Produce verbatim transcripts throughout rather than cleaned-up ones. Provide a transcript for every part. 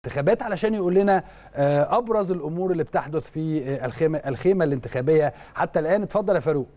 الانتخابات علشان يقول لنا ابرز الامور اللي بتحدث في الخيمه الخيمه الانتخابيه حتى الان. اتفضل يا فاروق.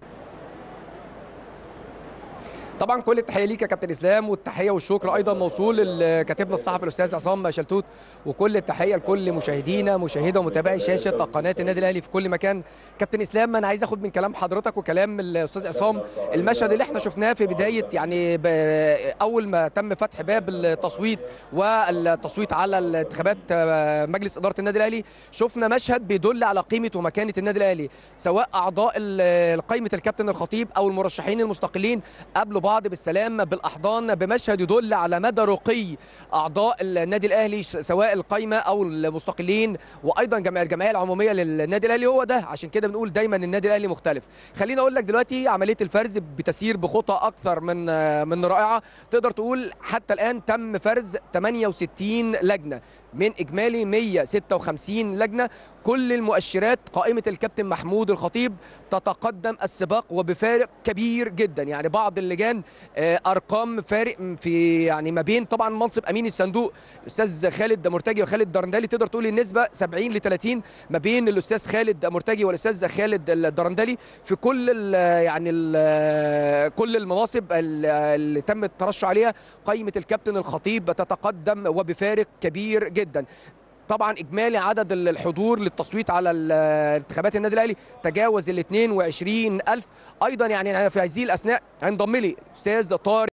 طبعا كل التحيه ليك يا كابتن اسلام، والتحيه والشكر ايضا موصول لكاتبنا الصحفي الاستاذ عصام شلتوت، وكل التحيه لكل مشاهدينا مشاهده ومتابعي شاشه قناه النادي الاهلي في كل مكان. كابتن اسلام، انا عايز اخد من كلام حضرتك وكلام الاستاذ عصام المشهد اللي احنا شفناه في بدايه يعني اول ما تم فتح باب التصويت والتصويت على الانتخابات مجلس اداره النادي الاهلي. شفنا مشهد بيدل على قيمه ومكانه النادي الاهلي، سواء اعضاء قائمه الكابتن الخطيب او المرشحين المستقلين قبل بعض بالسلام بالاحضان، بمشهد يدل على مدى رقي اعضاء النادي الاهلي سواء القايمه او المستقلين، وايضا جمعيه الجمعيه العموميه للنادي الاهلي. هو ده عشان كده بنقول دايما النادي الاهلي مختلف. خليني اقول لك دلوقتي عمليه الفرز بتسير بخطى اكثر من من رائعه. تقدر تقول حتى الان تم فرز ثمانية وستين لجنه من اجمالي مئة وستة وخمسين لجنه. كل المؤشرات قائمه الكابتن محمود الخطيب تتقدم السباق وبفارق كبير جدا. يعني بعض اللجان ارقام فارق في يعني ما بين طبعا منصب امين الصندوق الاستاذ خالد مرتجي وخالد درندلي، تقدر تقول النسبه سبعين ل ثلاثين ما بين الاستاذ خالد مرتجي والاستاذ خالد الدرندلي في كل ال يعني ال كل المناصب اللي تم الترشح عليها. قائمه الكابتن الخطيب تتقدم وبفارق كبير جدا. طبعا اجمالي عدد الحضور للتصويت على انتخابات النادي الاهلي تجاوز ال اثنين وعشرين ألف. ايضا يعني في هذه الاثناء هينضم لي استاذ طارق